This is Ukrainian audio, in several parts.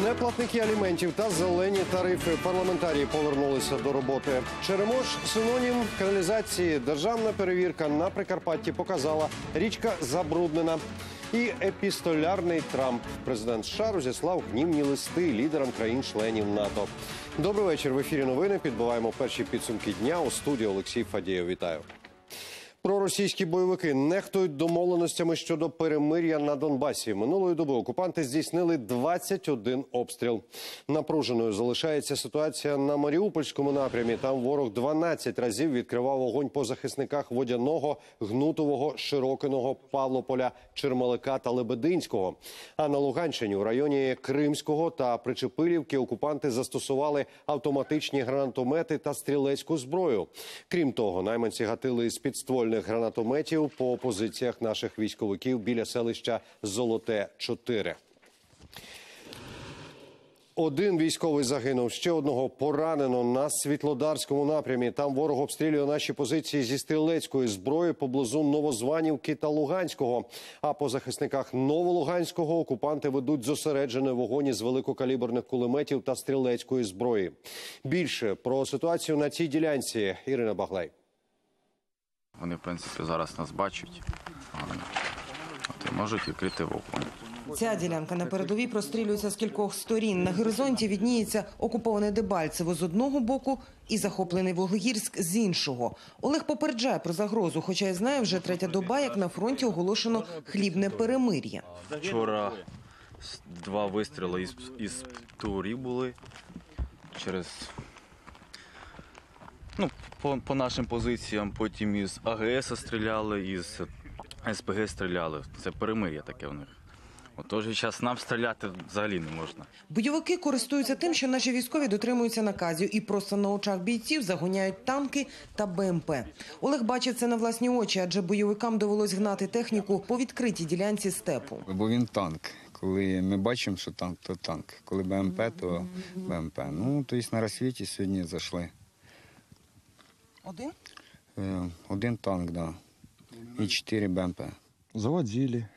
Неплатники аліментів та зелені тарифи. Парламентарії повернулися до роботи. Черемош – синонім каналізації. Державна перевірка на Прикарпатті показала – річка забруднена. І епістолярний Трамп. Президент США розіслав гнівні листи лідерам країн-членів НАТО. Добрий вечір. В ефірі новини. Підбиваємо перші підсумки дня. У студії Олексій Фадієв. Вітаю. Проросійські бойовики нехтують домовленостями щодо перемир'я на Донбасі. Минулої доби окупанти здійснили 21 обстріл. Напруженою залишається ситуація на Маріупольському напрямі. Там ворог 12 разів відкривав вогонь по захисниках Водяного, Гнутового, Широкиного, Павлополя, Чермалика та Лебединського. А на Луганщині, у районі Кримського та Причепилівки, окупанти застосували автоматичні гранатомети та стрілецьку зброю. Крім того, найманці гатили з підствольних гранатометів по позиціях наших військовиків біля селища Золоте-4. Один військовий загинув, ще одного поранено на Світлодарському напрямі. Там ворог обстрілює наші позиції зі стрілецької зброї поблизу Новозванівки та Луганського. А по захисниках Новолуганського окупанти ведуть зосереджений вогонь із великокаліберних кулеметів та стрілецької зброї. Більше про ситуацію на цій ділянці Ірина Баглай. Вони, в принципі, зараз нас бачать і можуть відкрити вогонь. Ця ділянка на передовій прострілюється з кількох сторін. На горизонті відніється окуповане Дебальцево з одного боку і захоплений Вуглегірськ з іншого. Олег попереджає про загрозу, хоча й знає, вже третя доба, як на фронті оголошено хлібне перемир'я. Вчора 2 вистріли із птурів були через... по нашим позиціям, потім із АГС стріляли, із СПГ стріляли. Це перемир'я таке в них. У той же час нам стріляти взагалі не можна. Бойовики користуються тим, що наші військові дотримуються наказів і просто на очах бійців загоняють танки та БМП. Олег бачив це на власні очі, адже бойовикам довелось гнати техніку по відкритій ділянці степу. Бо він танк. Коли ми бачимо, що танк, то танк. Коли БМП, то БМП. Тобто на розсвіті сьогодні зайшли. Один? Один танк, да. И 4 БМП. Заводили.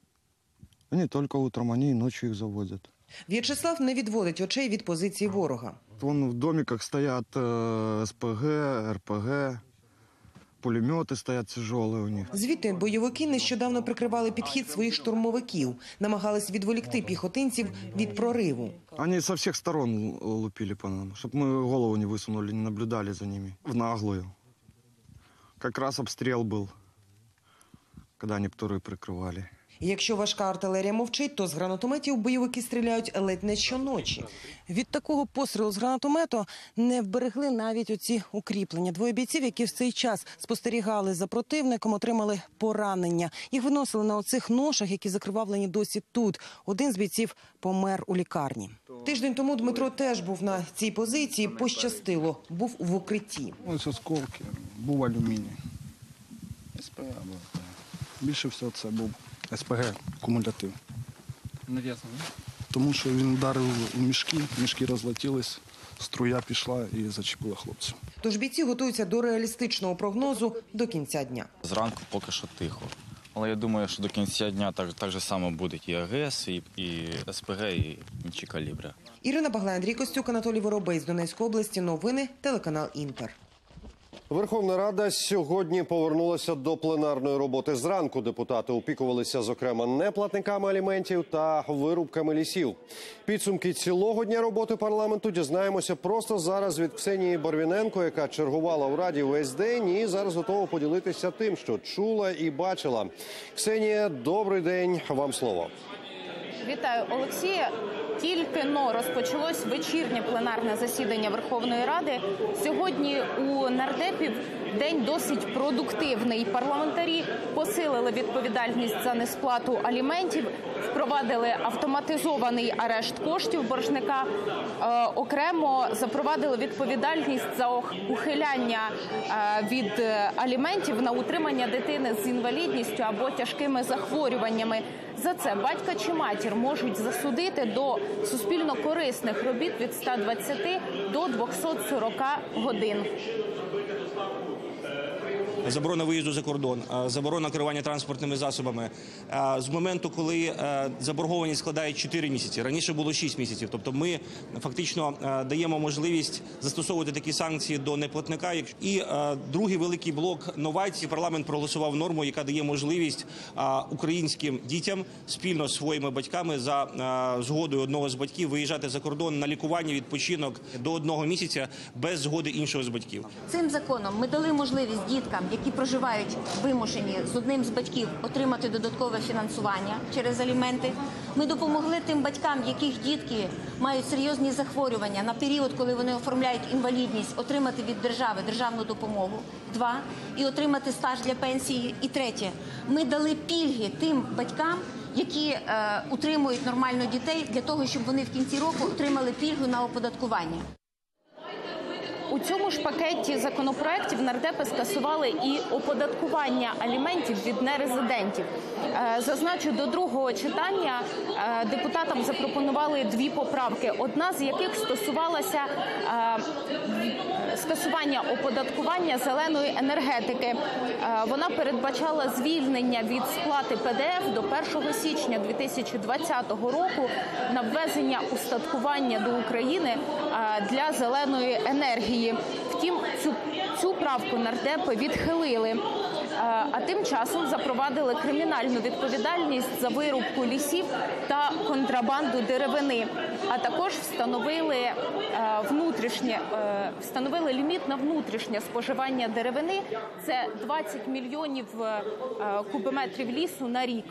Не только утром, они и ночью их заводят. В'ячеслав не відводить очей від позиції ворога. Вон в домиках стоят СПГ, РПГ, пулеметы стоят тяжелые у них. Звідти бойовики нещодавно прикривали підхід своїх штурмовиків. Намагались відволікти піхотинців від прориву. Они со всех сторон лупили по нам, чтобы мы голову не высунули, не наблюдали за ними. В наглую. Как раз обстрел был, когда они птуры прикрывали. І якщо важка артилерія мовчить, то з гранатометів бойовики стріляють ледь не щоночі. Від такого пострілу з гранатомету не вберегли навіть оці укріплення. Двоє бійців, які в цей час спостерігали за противником, отримали поранення. Їх виносили на оцих ношах, які закривавлені досі тут. Один з бійців помер у лікарні. Тиждень тому Дмитро теж був на цій позиції. Пощастило, був в укритті. Ось осколки, був алюміній. СПГ був. Більше всього це був СПГ, кумулятив. Нав'язано, не? Тому що він ударив у мішки, мішки розлетілись, струя пішла і зачепила хлопців. Тож бійці готуються до реалістичного прогнозу до кінця дня. Зранку поки що тихо. Але я думаю, що до кінця дня так же само будуть і АГС, і СПГ, і інші калібри. Ірина Баглай, Андрій Костюк, Анатолій Воробей з Донецької області. Новини, телеканал Інтер. Верховна Рада сьогодні повернулася до пленарної роботи. Зранку депутати опікувалися, зокрема, неплатниками аліментів та вирубками лісів. Підсумки цілого дня роботи парламенту дізнаємося просто зараз від Ксенії Барвіненко, яка чергувала у Раді весь день і зараз готова поділитися тим, що чула і бачила. Ксенія, добрий день, вам слово. Вітаю, Олексія. Тільки-но розпочалось вечірнє пленарне засідання Верховної Ради. Сьогодні у нардепів день досить продуктивний. Парламентарі посилили відповідальність за несплату аліментів, впровадили автоматизований арешт коштів боржника, окремо запровадили відповідальність за ухиляння від аліментів на утримання дитини з інвалідністю або тяжкими захворюваннями. За це батька чи матір можуть засудити до суспільно корисних робіт від 120 до 240 годин. заборона виїзду за кордон, заборона керування транспортними засобами. З моменту, коли заборгованість складає 4 місяці, раніше було 6 місяців. Тобто ми фактично даємо можливість застосовувати такі санкції до неплатника. І другий великий блок новацій. Парламент проголосував норму, яка дає можливість українським дітям спільно з своїми батьками за згодою одного з батьків виїжджати за кордон на лікування, відпочинок до 1 місяця без згоди іншого з батьків. Цим законом ми дали можливість діткам, які проживають вимушені з одним з батьків, отримати додаткове фінансування через аліменти. Ми допомогли тим батькам, яких дітки мають серйозні захворювання на період, коли вони оформляють інвалідність, отримати від держави державну допомогу. 2. І отримати стаж для пенсії. І 3. Ми дали пільги тим батькам, які утримують нормально дітей, для того, щоб вони в кінці року отримали пільгу на оподаткування. У цьому ж пакеті законопроєктів нардепи скасували і оподаткування аліментів від нерезидентів. Зазначу, до другого читання депутатам запропонували 2 поправки, одна з яких стосувалася скасування оподаткування зеленої енергетики. Вона передбачала звільнення від сплати ПДФ до 1 січня 2020 року на ввезення устаткування до України для зеленої енергії. Втім, цю правку нардепи відхилили, а тим часом запровадили кримінальну відповідальність за вирубку лісів та контрабанду деревини, а також встановили ліміт на внутрішнє споживання деревини – це 20 мільйонів кубометрів лісу на рік.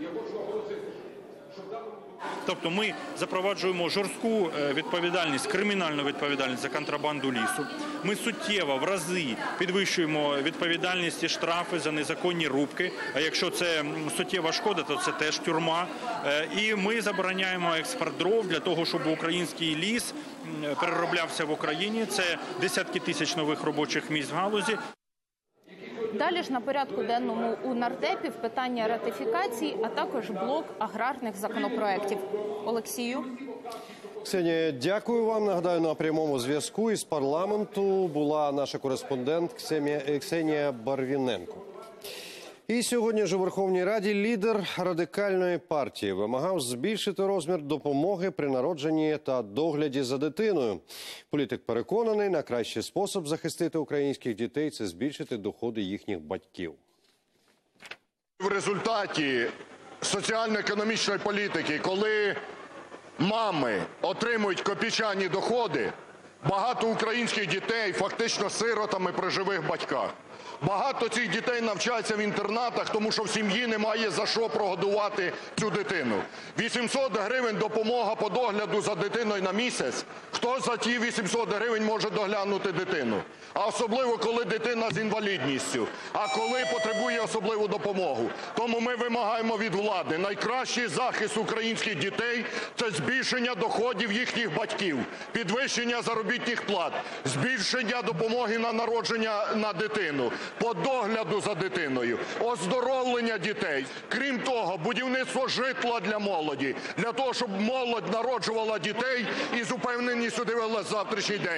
Тобто ми запроваджуємо жорстку відповідальність, кримінальну відповідальність за контрабанду лісу. Ми суттєво в рази підвищуємо відповідальність і штрафи за незаконні рубки. А якщо це суттєва шкода, то це теж тюрма. І ми забороняємо експорт дров для того, щоб український ліс перероблявся в Україні. Це десятки тисяч нових робочих місць в галузі. Далі ж на порядку денному у нардепів питання ратифікації, а також блок аграрних законопроєктів. Олексію. Ксенія, дякую вам. Нагадаю, на прямому зв'язку із парламенту була наша кореспондент Ксенія Барвіненко. І сьогодні ж у Верховній Раді лідер Радикальної партії вимагав збільшити розмір допомоги при народженні та догляді за дитиною. Політик переконаний, найкращий спосіб захистити українських дітей – це збільшити доходи їхніх батьків. В результаті соціально-економічної політики, коли мами отримують копійчані доходи, багато українських дітей фактично сиротами при живих батьках. Багато цих дітей навчаються в інтернатах, тому що в сім'ї немає за що прогодувати цю дитину. 800 гривень допомога по догляду за дитиною на місяць. Хто за ті 800 гривень може доглянути дитину? А особливо, коли дитина з інвалідністю, а коли потребує особливу допомогу. Тому ми вимагаємо від влади, найкращий захист українських дітей – це збільшення доходів їхніх батьків, підвищення заробітних плат, збільшення допомоги на народження на дитину, по догляду за дитиною, оздоровлення дітей. Крім того, будівництво житла для молоді, для того, щоб молодь народжувала дітей і з упевненістю дивилася завтрашній день.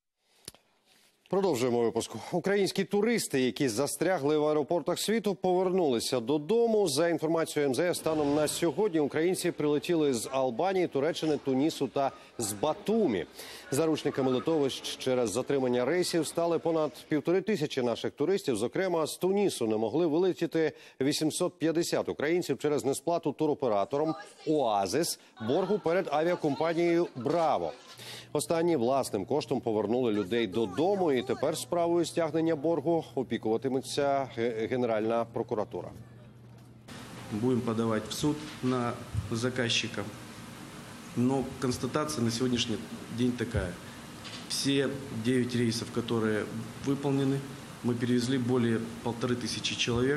Продовжуємо випуск. Українські туристи, які застрягли в аеропортах світу, повернулися додому. За інформацією МЗС, станом на сьогодні українці прилетіли з Албанії, Туреччини, Тунісу та з Батумі. Заручниками литовищ через затримання рейсів стали понад 1500 наших туристів. Зокрема, з Тунісу не могли вилетіти 850 українців через несплату туроператором «Оазис» боргу перед авіакомпанією «Браво». Останні власним коштом повернули людей додому, і тепер справою стягнення боргу опікуватиметься Генеральна прокуратура. Будем подавать в суд на заказчика. Но констатация на сегодняшний день такая. Все 9 рейсов, которые выполнены, мы перевезли более 1500 человек.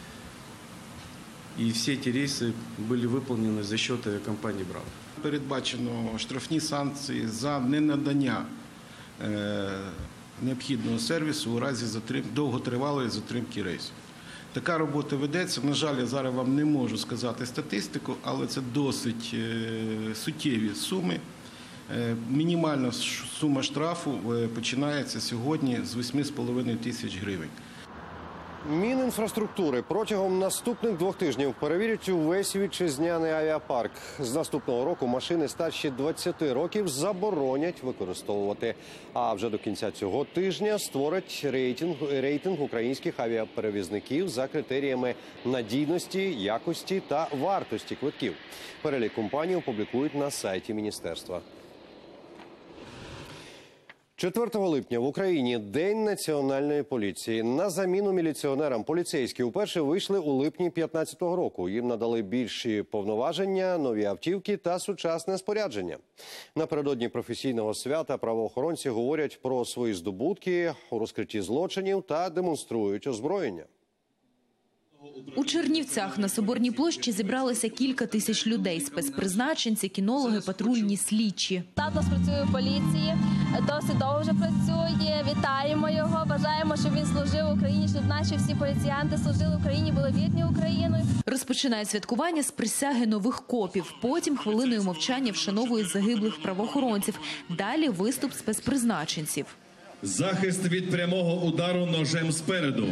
И все эти рейсы были выполнены за счет авиакомпании «Браво». Передбачено штрафні санкції за ненадання необхідного сервісу у разі довготривалої затримки рейсів. Така робота ведеться. На жаль, я зараз вам не можу сказати статистику, але це досить суттєві суми. Мінімальна сума штрафу починається сьогодні з 8,5 тисяч гривень. Мінінфраструктури протягом наступних 2 тижнів перевірять увесь вітчизняний авіапарк. З наступного року машини старші 20 років заборонять використовувати. А вже до кінця цього тижня створять рейтинг українських авіаперевізників за критеріями надійності, якості та вартості квитків. Перелік компаній опублікують на сайті міністерства. 4 липня в Україні – День національної поліції. На заміну міліціонерам поліцейські вперше вийшли у липні 2015 року. Їм надали більші повноваження, нові автівки та сучасне спорядження. Напередодні професійного свята правоохоронці говорять про свої здобутки у розкритті злочинів та демонструють озброєння. У Чернівцях на Соборній площі зібралося кілька тисяч людей – спецпризначенці, кінологи, патрульні, слідчі. Тато працює в поліції, досить довго вже працює. Вітаємо його, бажаємо, щоб він служив Україні, щоб наші всі поліціянти служили Україні, були вірні Україною. Розпочинають святкування з присяги нових копів. Потім хвилиною мовчання вшановують загиблих правоохоронців. Далі виступ спецпризначенців. Захист від прямого удару ножем спереду.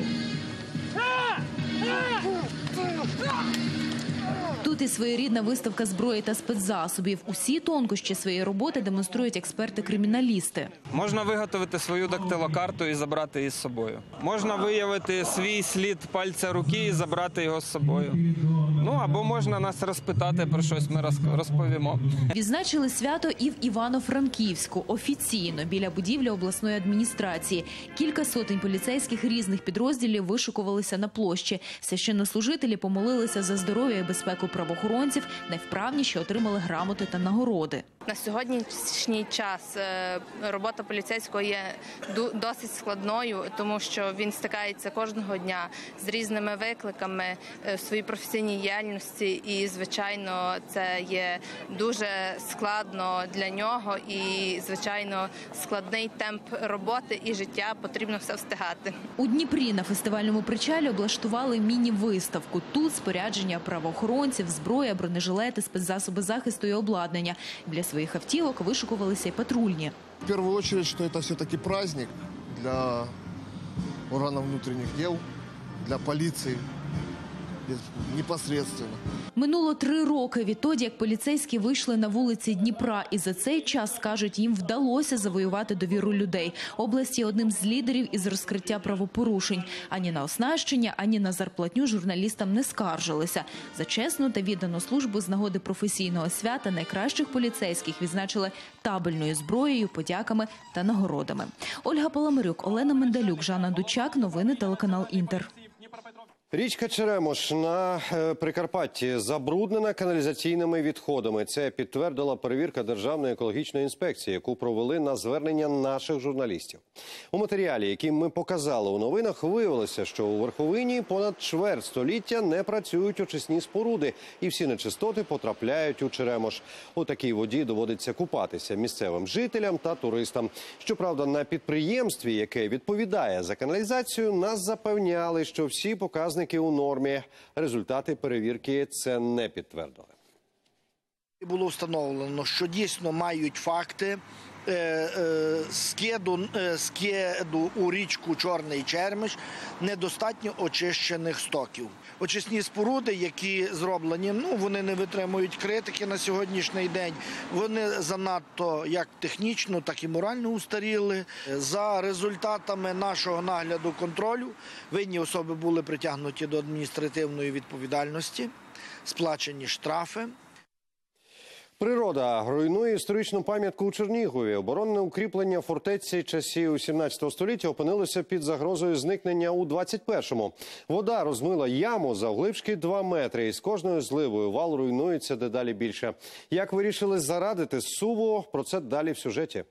Тут і своєрідна виставка зброї та спецзасобів. Усі тонкощі своєї роботи демонструють експерти-криміналісти. Можна виготовити свою дактилокарту і забрати її з собою. Можна виявити свій слід пальця руки і забрати його з собою. Ну, або можна нас розпитати про щось, ми розповімо. Відзначили свято і в Івано-Франківську. Офіційно, біля будівлі обласної адміністрації. Кілька сотень поліцейських різних підрозділів вишукувалися на площі. Священнослужителі помолилися за здоров'я і безпеку правоохоронців, найвправніші отримали грамоти та нагороди. На сьогоднішній час робота поліцейського є досить складною, тому що він стикається кожного дня з різними викликами в своїй професійній діяльності і, звичайно, це є дуже складно для нього і, звичайно, складний темп роботи і життя, потрібно все встигати. У Дніпрі на фестивальному причалі облаштували міні-виставку. Тут спорядження правоохоронців, зброя, бронежилети, спецзасоби захисту і обладнання. Для своїх автівок вишукувалися й патрульні. В першу чергу, що це все-таки праздник для органів внутрішніх діл, для поліції непосредственно. Минуло 3 роки відтоді, як поліцейські вийшли на вулиці Дніпра. І за цей час, кажуть, їм вдалося завоювати довіру людей. Область є одним з лідерів із розкриття правопорушень. Ані на оснащення, ані на зарплатню журналістам не скаржилися. За чесну та віддану службу з нагоди професійного свята найкращих поліцейських відзначили табельною зброєю, подяками та нагородами. Ольга Паламарюк, Олена Мендалюк, Жанна Дучак. Новини телеканал «Інтер». Річка Черемош на Прикарпатті забруднена каналізаційними відходами. Це підтвердила перевірка Державної екологічної інспекції, яку провели на звернення наших журналістів. У матеріалі, який ми показали у новинах, виявилося, що у Верховині понад чверть століття не працюють очисні споруди, і всі нечистоти потрапляють у Черемош. У такій воді доводиться купатися місцевим жителям та туристам. Щоправда, на підприємстві, яке відповідає за каналізацію, нас запевняли, що всі показники у нормі. Результати перевірки це не підтвердили. Було встановлено, що дійсно мають факти скиду у річку Чорний Черемош недостатньо очищених стоків. Очисні споруди, які зроблені, вони не витримують критики на сьогоднішній день. Вони занадто як технічно, так і морально устаріли. За результатами нашого нагляду контролю винні особи були притягнуті до адміністративної відповідальності, сплачені штрафи. Природа руйнує історичну пам'ятку у Чернігові. Оборонне укріплення фортеці часів 17 століття опинилося під загрозою зникнення у 21-му. Вода розмила яму завглибшки 2 метри. І з кожною зливою вал руйнується дедалі більше. Як вирішили зарадити зсуву, про це далі в сюжеті.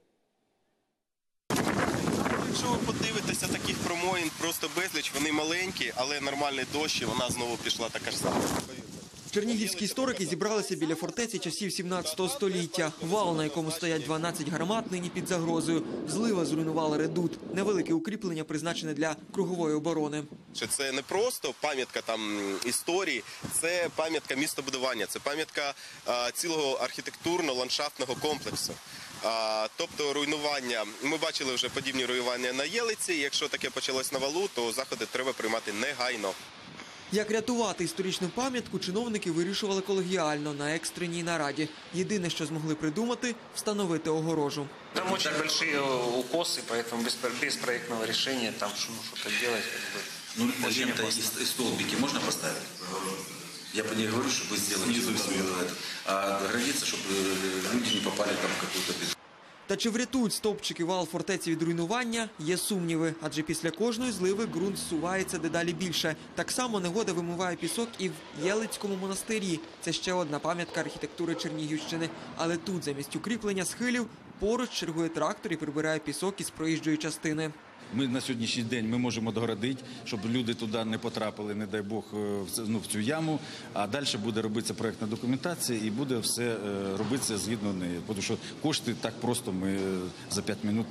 Якщо ви подивитеся, таких промоїн просто безліч. Вони маленькі, але нормальний дощ і вона знову пішла така ж сама. Чернігівські історики зібралися біля фортеці часів 17 століття. Вал, на якому стоять 12 гармат, нині під загрозою. Злива зруйнувала редут. Невелике укріплення, призначене для кругової оборони. Це не просто пам'ятка історії, це пам'ятка містобудування, це пам'ятка цілого архітектурно-ландшафтного комплексу. Тобто руйнування, ми бачили вже подібні руйнування на Єлиці. Якщо таке почалось на Валу, то заходи треба приймати негайно. Як рятувати історичну пам'ятку, чиновники вирішували колегіально на екстреній нараді. Єдине, що змогли придумати – встановити огорожу. Там очень большие укосы, поэтому без проектного решения там что-то делать. Ну, лента и столбики можно поставить? Я по ней говорю, чтобы вы сделали снизу все, а граница, чтобы люди не попали там в какую-то беду. Та чи врятують стовпчики вал фортеці від руйнування, є сумніви. Адже після кожної зливи ґрунт зсувається дедалі більше. Так само негода вимиває пісок і в Єлицькому монастирі. Це ще одна пам'ятка архітектури Чернігівщини. Але тут замість укріплення схилів поруч чергує трактор і прибирає пісок із проїжджої частини. Ми на сьогоднішній день ми можемо догородити, щоб люди туди не потрапили, не дай Бог, в цю яму. А далі буде робитися проєктна документація і буде все робитися згідно неї. Тому що кошти так просто ми за 5 хвилин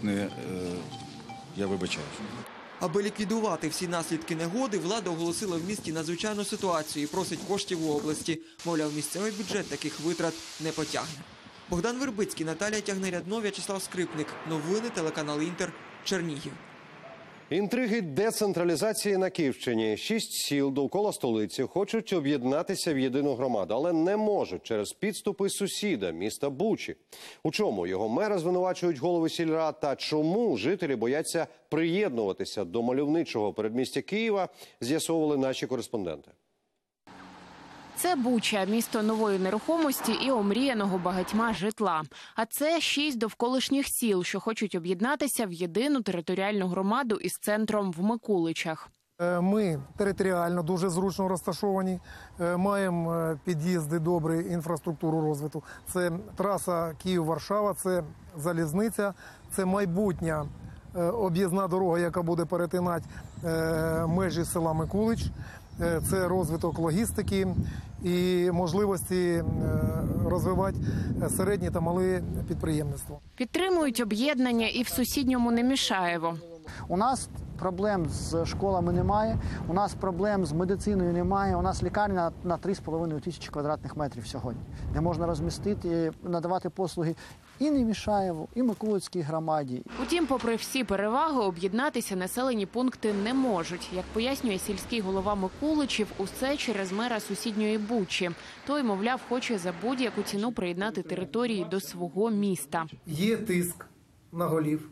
я вибачаю. Аби ліквідувати всі наслідки негоди, влада оголосила в місті надзвичайну ситуацію і просить коштів у області. Мовляв, місцевий бюджет таких витрат не потягне. Богдан Вербицький, Наталія Тягнерядно, В'ячеслав Скрипник. Новини, телеканал Інтер, Чернігів. Інтриги децентралізації на Київщині. 6 сіл довкола столиці хочуть об'єднатися в єдину громаду, але не можуть через підступи сусіда, міста Бучі. У чому його мера звинувачують голови сільрад та чому жителі бояться приєднуватися до мальовничого передмістя Києва, з'ясовували наші кореспонденти. Це Буча, місто нової нерухомості і омріяного багатьма житла. А це 6 довколишніх сіл, що хочуть об'єднатися в єдину територіальну громаду із центром в Микуличах. Ми територіально дуже зручно розташовані, маємо під'їзди, добрі, інфраструктуру розвитку. Це траса Київ-Варшава, це залізниця, це майбутня об'їзна дорога, яка буде перетинати межі села Микулич. Це розвиток логістики і можливості розвивати середні та малі підприємництво. Підтримують об'єднання і в сусідньому Немішаєво. У нас проблем з школами немає, у нас проблем з медициною немає, у нас лікарня на 3,5 тисячі квадратних метрів сьогодні, де можна розмістити, надавати послуги і Немішаєву, і Микулицькій громаді. Утім, попри всі переваги, об'єднатися населені пункти не можуть. Як пояснює сільський голова Микуличів, усе через мера сусідньої Бучі. Той, мовляв, хоче за будь-яку ціну приєднати території до свого міста. Є тиск на голів,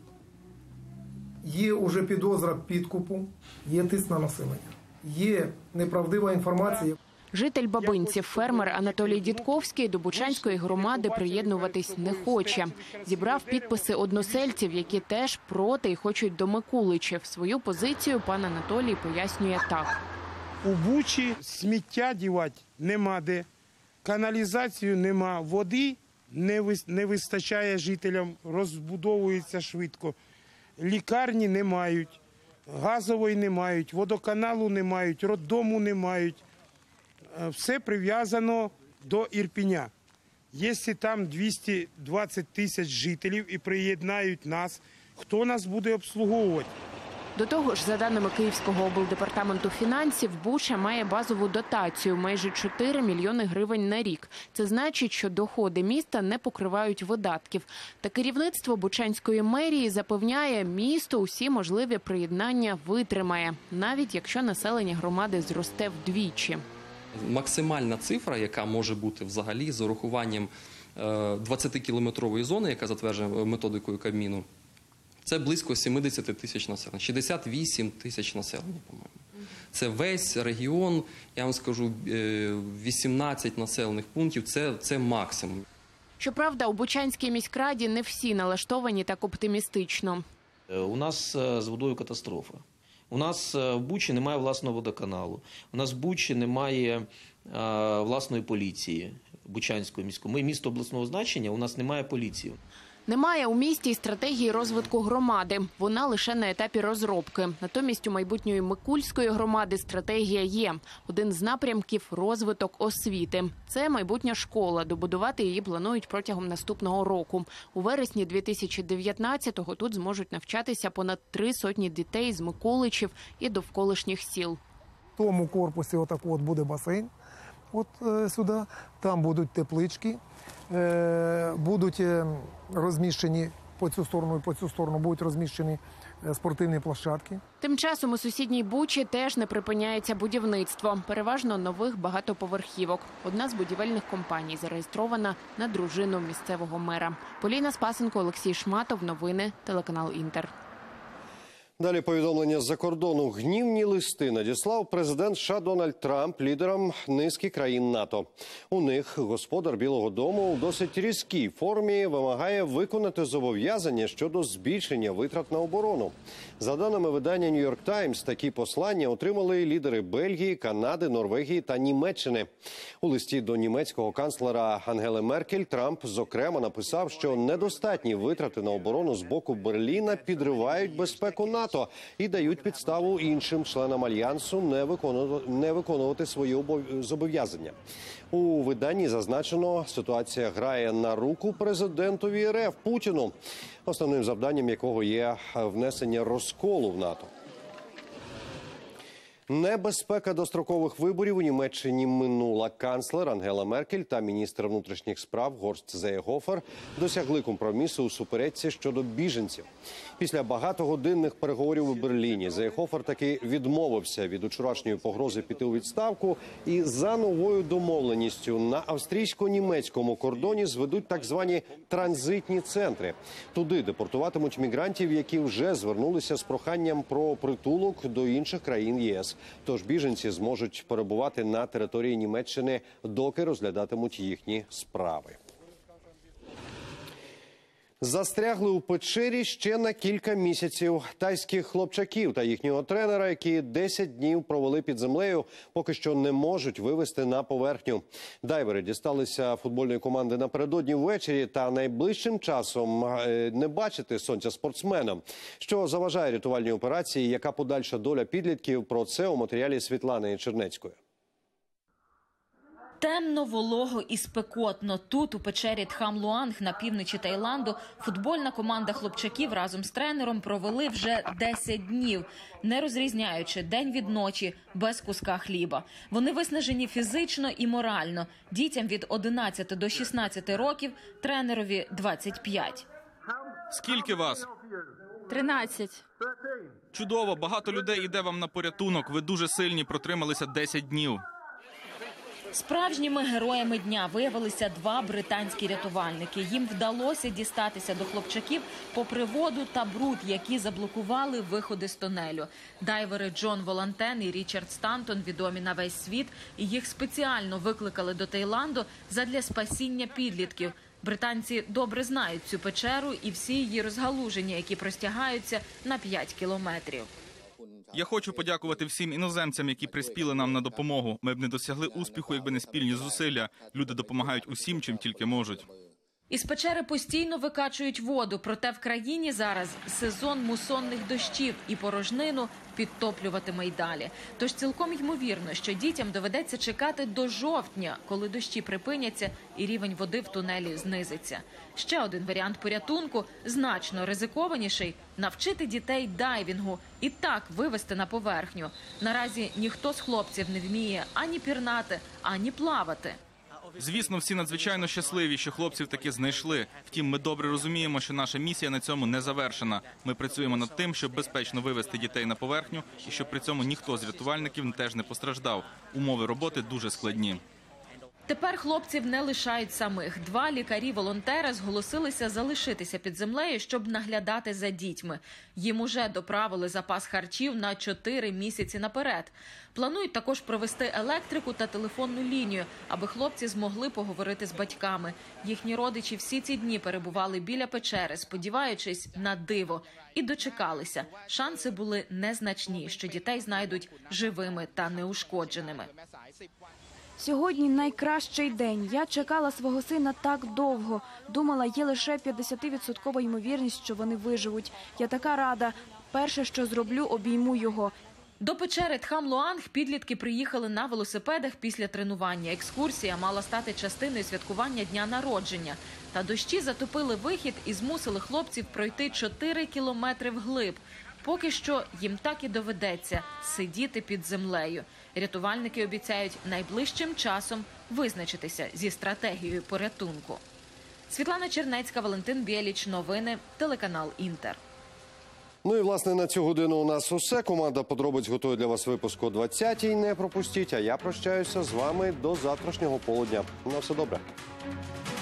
є уже підозра підкупу, є тиск на населення, є неправдива інформація. Житель Бабинців, фермер Анатолій Дідковський, до Бучанської громади приєднуватись не хоче. Зібрав підписи односельців, які теж проти і хочуть до Микуличів. Свою позицію пан Анатолій пояснює так. У Бучі сміття дівати нема де, каналізацію нема, води не вистачає жителям, розбудовується швидко. Лікарні не мають, газової не мають, водоканалу не мають, роддому не мають. Все прив'язано до Ірпеня. Якщо там 220 тисяч жителів і приєднають нас, хто нас буде обслуговувати? До того ж, за даними Київського облдепартаменту фінансів, Буча має базову дотацію – майже 4 мільйони гривень на рік. Це значить, що доходи міста не покривають видатків. Та керівництво Бучанської мерії запевняє, місто усі можливі приєднання витримає, навіть якщо населення громади зросте вдвічі. Максимальна цифра, яка може бути взагалі з урахуванням 20-кілометрової зони, яка затверджена методикою Кабміну, це близько 70 тисяч населення, 68 тисяч населення, по-моєму. Це весь регіон, я вам скажу, 18 населених пунктів, це максимум. Щоправда, у Бучанській міськраді не всі налаштовані так оптимістично. У нас з водою катастрофа. У нас в Бучі немає власного водоканалу. У нас в Бучі немає власної поліції Бучанської міської. Ми місто обласного значення, у нас немає поліції. Немає у місті й стратегії розвитку громади. Вона лише на етапі розробки. Натомість у майбутньої Микульської громади стратегія є. Один з напрямків – розвиток освіти. Це майбутня школа. Добудувати її планують протягом наступного року. У вересні 2019-го тут зможуть навчатися понад 300 дітей з Миколичів і довколишніх сіл. В тому корпусі буде басейн. Сюди. Там будуть теплички. Будуть розміщені по цю сторону і по цю сторону будуть розміщені спортивні площадки. Тим часом у сусідній Бучі теж не припиняється будівництво. Переважно нових багатоповерхівок. Одна з будівельних компаній зареєстрована на дружину місцевого мера. Поліна Спасенко, Олексій Шматов. Новини. Телеканал «Інтер». Далі повідомлення з-за кордону. Гнівні листи надіслав президент США Дональд Трамп лідерам низки країн НАТО. У них господар Білого дому у досить різкій формі вимагає виконати зобов'язання щодо збільшення витрат на оборону. За даними видання New York Times, такі послання отримали лідери Бельгії, Канади, Норвегії та Німеччини. У листі до німецького канцлера Ангели Меркель Трамп, зокрема, написав, що недостатні витрати на оборону з боку Берліна підривають безпеку НАТО і дають підставу іншим членам Альянсу не виконувати свої зобов'язання. У виданні зазначено, ситуація грає на руку президентові РФ Путіну, основним завданням якого є внесення розколу в НАТО. Небезпека дострокових виборів у Німеччині минула. Канцлер Ангела Меркель та міністр внутрішніх справ Горст Зеєгофер досягли компромісу у суперечці щодо біженців. Після багатогодинних переговорів у Берліні Зеєгофер таки відмовився від учорашньої погрози піти у відставку і за новою домовленістю на австрійсько-німецькому кордоні зведуть так звані транзитні центри. Туди депортуватимуть мігрантів, які вже звернулися з проханням про притулок до інших країн ЄС. Тож біженці зможуть перебувати на території Німеччини, доки розглядатимуть їхні справи. Застрягли у печері ще на кілька місяців. Тайських хлопчаків та їхнього тренера, які 10 днів провели під землею, поки що не можуть вивести на поверхню. Дайвери дісталися футбольної команди напередодні ввечері та найближчим часом не бачити сонця спортсменам. Що заважає рятувальній операції, яка подальша доля підлітків, про це у матеріалі Світлани Чернецької. Темно, волого і спекотно. Тут, у печері Тхам-Луанг на півночі Таїланду, футбольна команда хлопчаків разом з тренером провели вже 10 днів, не розрізняючи день від ночі, без куска хліба. Вони виснажені фізично і морально. Дітям від 11 до 16 років, тренерові 25. Скільки вас? 13. Чудово, багато людей іде вам на порятунок. Ви дуже сильні, протрималися 10 днів. Справжніми героями дня виявилися 2 британські рятувальники. Їм вдалося дістатися до хлопчаків попри воду та бруд, які заблокували виходи з тунелю. Дайвери Джон Волантен і Річард Стантон відомі на весь світ, і їх спеціально викликали до Таїланду задля спасіння підлітків. Британці добре знають цю печеру і всі її розгалуження, які простягаються на 5 кілометрів. Я хочу подякувати всім іноземцям, які приспіли нам на допомогу. Ми б не досягли успіху, якби не спільні зусилля. Люди допомагають усім, чим тільки можуть. Із печери постійно викачують воду, проте в країні зараз сезон мусонних дощів і порожнину підтоплюватиме й далі. Тож цілком ймовірно, що дітям доведеться чекати до жовтня, коли дощі припиняться і рівень води в тунелі знизиться. Ще один варіант порятунку, значно ризикованіший – навчити дітей дайвінгу і так вивести на поверхню. Наразі ніхто з хлопців не вміє ані пірнати, ані плавати. Звісно, всі надзвичайно щасливі, що хлопців таки знайшли. Втім, ми добре розуміємо, що наша місія на цьому не завершена. Ми працюємо над тим, щоб безпечно вивести дітей на поверхню і щоб при цьому ніхто з рятувальників теж не постраждав. Умови роботи дуже складні. Тепер хлопців не лишають самих. 2 лікарі-волонтери зголосилися залишитися під землею, щоб наглядати за дітьми. Їм уже доправили запас харчів на 4 місяці наперед. Планують також провести електрику та телефонну лінію, аби хлопці змогли поговорити з батьками. Їхні родичі всі ці дні перебували біля печери, сподіваючись на диво. І дочекалися. Шанси були незначні, що дітей знайдуть живими та неушкодженими. Сьогодні найкращий день. Я чекала свого сина так довго. Думала, є лише 50% ймовірність, що вони виживуть. Я така рада. Перше, що зроблю, обійму його. До печери Тхам-Луанг підлітки приїхали на велосипедах після тренування. Екскурсія мала стати частиною святкування дня народження. Та дощі затопили вихід і змусили хлопців пройти 4 кілометри вглиб. Поки що їм так і доведеться сидіти під землею. Рятувальники обіцяють найближчим часом визначитися зі стратегією порятунку. Світлана Чернецька, Валентин Бєліч. Новини. Телеканал «Інтер». Ну і, власне, на цю годину у нас усе. Команда «Подробиць» готує для вас випуск о 20-й. Не пропустіть, а я прощаюся з вами до завтрашнього полудня. На все добре.